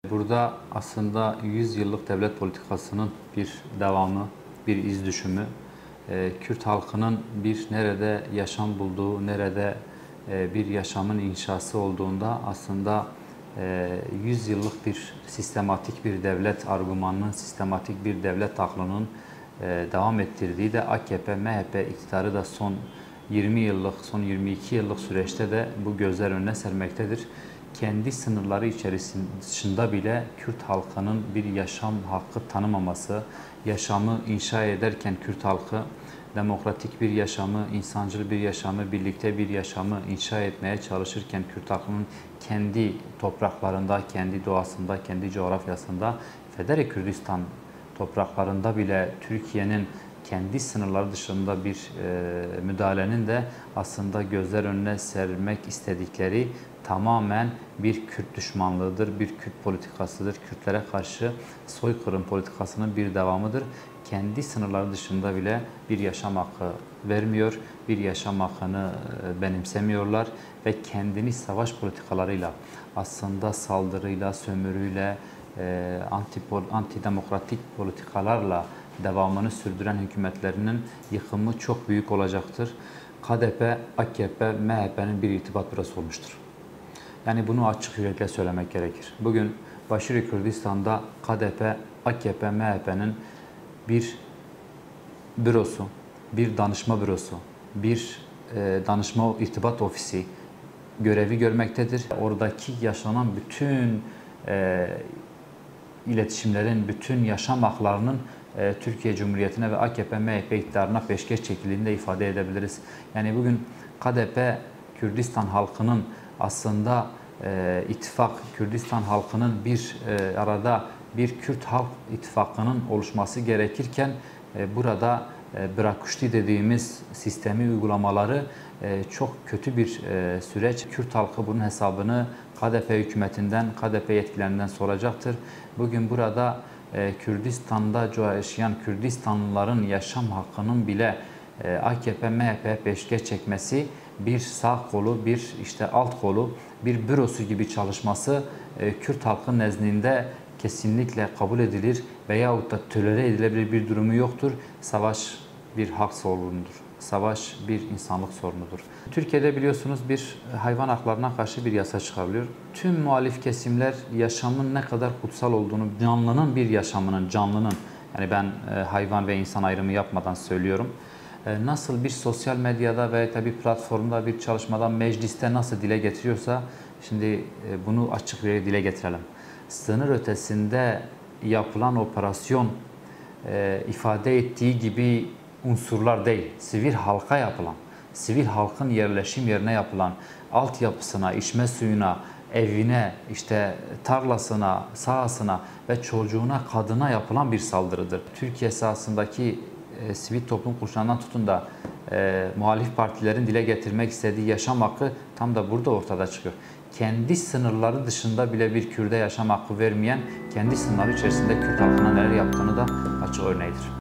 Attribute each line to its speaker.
Speaker 1: Burada aslında 100 yıllık devlet politikasının bir devamı, bir iz düşümü, Kürt halkının bir nerede yaşam bulduğu, nerede bir yaşamın inşası olduğunda aslında 100 yıllık bir sistematik bir devlet argümanının, sistematik bir devlet aklının devam ettirdiği de AKP, MHP iktidarı da son 20 yıllık, son 22 yıllık süreçte de bu gözler önüne sermektedir. Kendi sınırları içerisinde bile Kürt halkının bir yaşam hakkı tanımaması, yaşamı inşa ederken Kürt halkı demokratik bir yaşamı, insancıl bir yaşamı, birlikte bir yaşamı inşa etmeye çalışırken Kürt halkının kendi topraklarında, kendi doğasında, kendi coğrafyasında, Federe Kürdistan topraklarında bile Türkiye'nin kendi sınırları dışında bir müdahalenin de aslında gözler önüne sermek istedikleri tamamen bir Kürt düşmanlığıdır, bir Kürt politikasıdır. Kürtlere karşı soykırım politikasının bir devamıdır. Kendi sınırları dışında bile bir yaşam hakkı vermiyor, bir yaşam hakkını benimsemiyorlar ve kendini savaş politikalarıyla, aslında saldırıyla, sömürüyle, antidemokratik politikalarla devamını sürdüren hükümetlerinin yıkımı çok büyük olacaktır. KDP, AKP, MHP'nin bir irtibat bürosu olmuştur. Yani bunu açık yürekle söylemek gerekir. Bugün Başarı Kürdistan'da KDP, AKP, MHP'nin bir bürosu, bir danışma bürosu, bir danışma irtibat ofisi görevi görmektedir. Oradaki yaşanan bütün iletişimlerin, bütün yaşam haklarının Türkiye Cumhuriyeti'ne ve AKP, MHP iktidarına peşkeş çekildiğini ifade edebiliriz. Yani bugün KDP, Kürdistan halkının aslında ittifak, Kürdistan halkının bir arada bir Kürt halk ittifakının oluşması gerekirken burada Bırakuşti dediğimiz sistemi uygulamaları çok kötü bir süreç. Kürt halkı bunun hesabını KDP hükümetinden, KDP yetkililerinden soracaktır. Bugün burada Kürdistan'da yaşayan Kürdistanlıların yaşam hakkının bile AKP, MHP peşkeş çekmesi, bir sağ kolu, bir işte alt kolu, bir bürosu gibi çalışması Kürt halkı nezdinde kesinlikle kabul edilir veyahut da tolere edilebilir bir durumu yoktur. Savaş bir hak sorunudur. Savaş bir insanlık sorunudur. Türkiye'de biliyorsunuz bir hayvan haklarına karşı bir yasa çıkarılıyor. Tüm muhalif kesimler yaşamın ne kadar kutsal olduğunu, canlının bir yaşamının, canlının, yani ben hayvan ve insan ayrımı yapmadan söylüyorum. Nasıl bir sosyal medyada ve tabii platformda bir çalışmada, mecliste nasıl dile getiriyorsa şimdi bunu açık bir dile getirelim. Sınır ötesinde yapılan operasyon ifade ettiği gibi unsurlar değil, sivil halka yapılan, sivil halkın yerleşim yerine yapılan, altyapısına, içme suyuna, evine, işte tarlasına, sahasına ve çocuğuna, kadına yapılan bir saldırıdır. Türkiye sahasındaki sivil toplum kuruluşlarından tutun da muhalif partilerin dile getirmek istediği yaşam hakkı tam da burada ortada çıkıyor. Kendi sınırları dışında bile bir Kürt'e yaşam hakkı vermeyen, kendi sınırları içerisinde Kürt halkına neler yaptığını da açık örneğidir.